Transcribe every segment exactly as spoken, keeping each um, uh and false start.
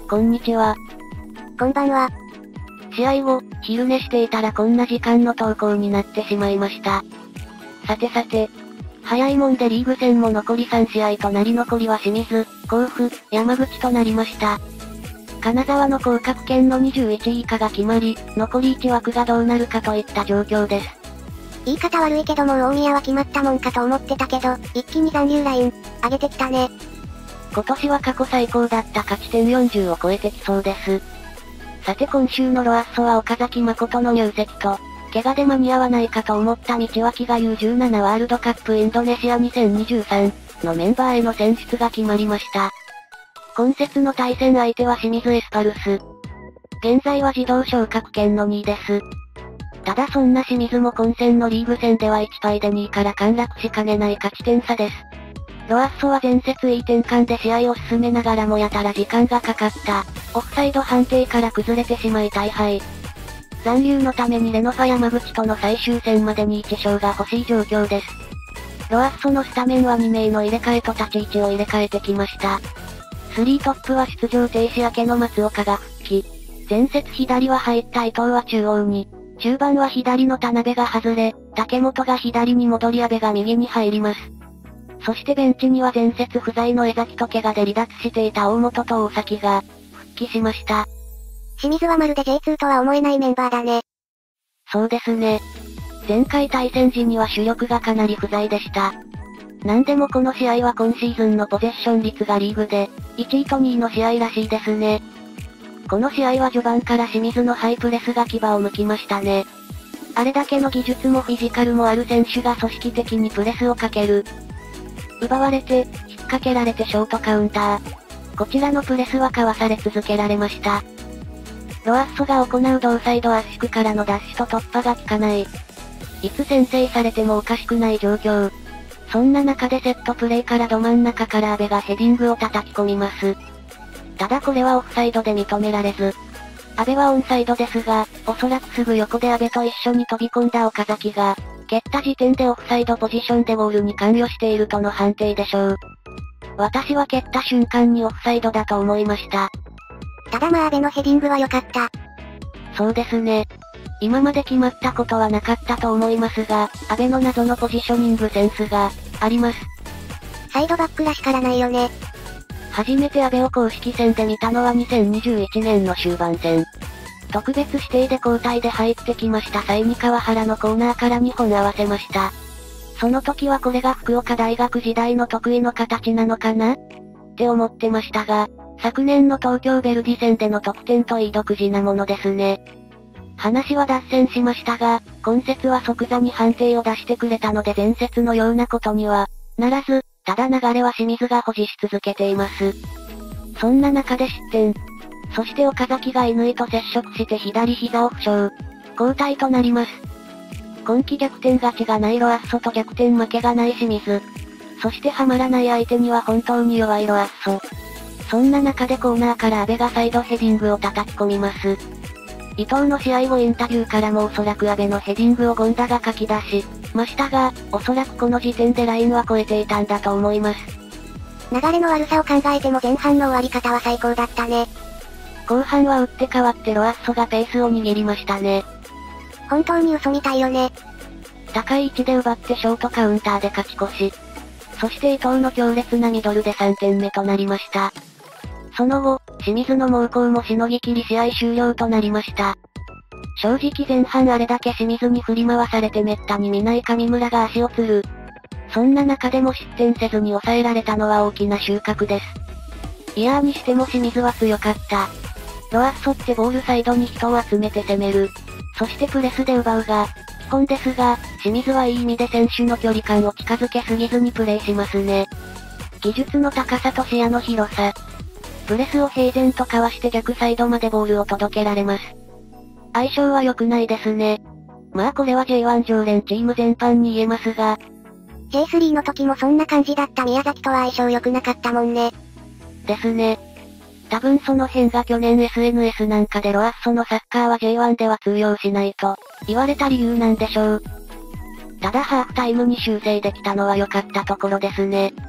こんにちは。 こんばんは。 試合後、昼寝していたらこんな時間の投稿になってしまいました。さてさて、早いもんでリーグ戦も残りさん試合となり残りは清水、甲府、山口となりました。金沢の降格圏のにじゅういちい以下が決まり、残りいち枠がどうなるかといった状況です。 言い方悪いけどもう大宮は決まったもんかと思ってたけど、一気に残留ライン、上げてきたね。 今年は過去最高だった勝ち点よんじゅうを超えてきそうです。さて今週のロアッソは岡崎誠の入籍と、怪我で間に合わないかと思った道脇が ユーじゅうなな ワールドカップインドネシアにせんにじゅうさんのメンバーへの選出が決まりました。今節の対戦相手は清水エスパルス。現在は自動昇格圏のにいです。ただそんな清水も今戦のリーグ戦ではいち敗でにいから陥落しかねない勝ち点差です。ロアッソは前節いい転換で試合を進めながらもやたら時間がかかった、オフサイド判定から崩れてしまい大敗。残留のためにレノファ山口との最終戦までにいち勝が欲しい状況です。ロアッソのスタメンはに名の入れ替えと立ち位置を入れ替えてきました。スリートップは出場停止明けの松岡が復帰。前節左は入った伊藤は中央に。中盤は左の田辺が外れ、竹本が左に戻り阿部が右に入ります。そしてベンチには前節不在の江崎と怪我で離脱していた大本と大崎が、復帰しました。 清水はまるで ジェイツー とは思えないメンバーだね。 そうですね。前回対戦時には主力がかなり不在でした。なんでもこの試合は今シーズンのポゼッション率がリーグで、いちいとにいの試合らしいですね。この試合は序盤から清水のハイプレスが牙を剥きましたね。あれだけの技術もフィジカルもある選手が組織的にプレスをかける。奪われて、引っ掛けられてショートカウンター。こちらのプレスはかわされ続けられました。ロアッソが行う同サイド圧縮からのダッシュと突破が効かない。いつ先制されてもおかしくない状況。そんな中でセットプレイからど真ん中から阿部がヘディングを叩き込みます。ただこれはオフサイドで認められず。阿部はオンサイドですが、おそらくすぐ横で阿部と一緒に飛び込んだ岡崎が、蹴った時点でオフサイドポジションでゴールに関与しているとの判定でしょう。私は蹴った瞬間にオフサイドだと思いました。 ただまあ阿部のヘディングは良かった。 そうですね。今まで決まったことはなかったと思いますが、阿部の謎のポジショニングセンスが、あります。 サイドバックらしからないよね。 初めて阿部を公式戦で見たのはにせんにじゅういちねんの終盤戦。特別指定で交代で入ってきました際に川原のコーナーからにほん合わせました。その時はこれが福岡大学時代の得意の形なのかなって思ってましたが、昨年の東京ヴェルディ戦での得点といい独自なものですね。話は脱線しましたが、今節は即座に判定を出してくれたので前節のようなことには、ならず、ただ流れは清水が保持し続けています。そんな中で失点。そして岡崎が乾と接触して左膝を負傷。交代となります。今季逆転勝ちがないロアッソと逆転負けがない清水。そしてはまらない相手には本当に弱いロアッソ。そんな中でコーナーから阿部がサイドヘディングを叩き込みます。伊藤の試合後インタビューからもおそらく阿部のヘディングを権田が書き出しましたが、おそらくこの時点でラインは超えていたんだと思います。 流れの悪さを考えても前半の終わり方は最高だったね。 後半は打って変わってロアッソがペースを握りましたね。 本当に嘘みたいよね。 高い位置で奪ってショートカウンターで勝ち越し。そして伊藤の強烈なミドルでさんてんめとなりました。その後、清水の猛攻もしのぎ切り試合終了となりました。正直前半あれだけ清水に振り回されてめったに見ない神村が足をつる。そんな中でも失点せずに抑えられたのは大きな収穫です。いやーにしても清水は強かった。ロアッソってボールサイドに人を集めて攻める。そしてプレスで奪うが、基本ですが、清水はいい意味で選手の距離感を近づけすぎずにプレーしますね。技術の高さと視野の広さ。プレスを平然とかわして逆サイドまでボールを届けられます。相性は良くないですね。まあこれは ジェイワン 常連チーム全般に言えますが。 ジェイスリー の時もそんな感じだった宮崎とは相性良くなかったもんね。 ですね。多分その辺が去年 エスエヌエス なんかでロアッソのサッカーは ジェイワン では通用しないと言われた理由なんでしょう。ただハーフタイムに修正できたのは良かったところですね。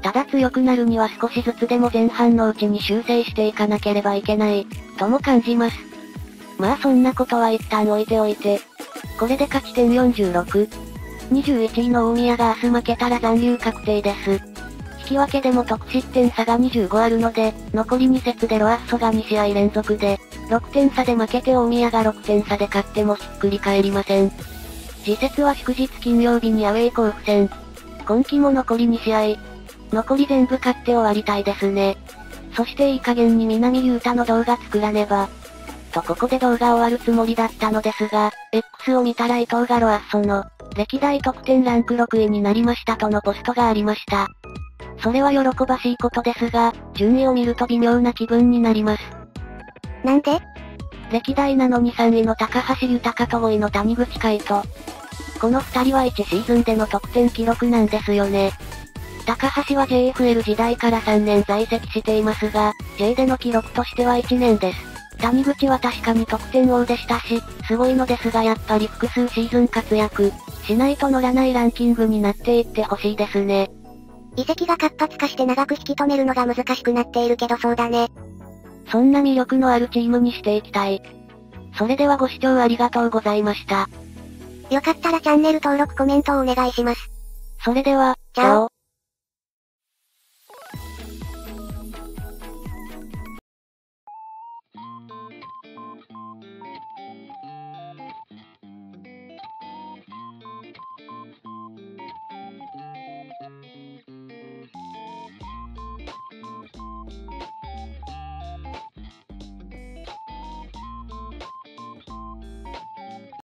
ただ強くなるには少しずつでも前半のうちに修正していかなければいけない、とも感じます。まあそんなことは一旦置いておいて。これで勝ち点よんじゅうろく。にじゅういちいの大宮が明日負けたら残留確定です。引き分けでも得失点差がにじゅうごあるので、残りに節でロアッソがに試合連続で、ろくてん差で負けて大宮がろくてん差で勝ってもひっくり返りません。次節は祝日金曜日にアウェイ甲府戦。今季も残りに試合。残り全部勝って終わりたいですね。そしていい加減に南優太の動画作らねば。とここで動画終わるつもりだったのですが、X を見たら伊藤がロアッソの、歴代得点ランクろくいになりましたとのポストがありました。それは喜ばしいことですが、順位を見ると微妙な気分になります。 なんで？ 歴代なのにさんいの高橋豊とごいの谷口海人。このふたりはいちシーズンでの得点記録なんですよね。高橋は ジェイエフエル 時代からさんねん在籍していますが、J での記録としてはいちねんです。谷口は確かに得点王でしたし、すごいのですがやっぱり複数シーズン活躍しないと乗らないランキングになっていってほしいですね。 移籍が活発化して長く引き止めるのが難しくなっているけどそうだね。 そんな魅力のあるチームにしていきたい。それではご視聴ありがとうございました。 よかったらチャンネル登録コメントをお願いします。 それでは、 チャオ。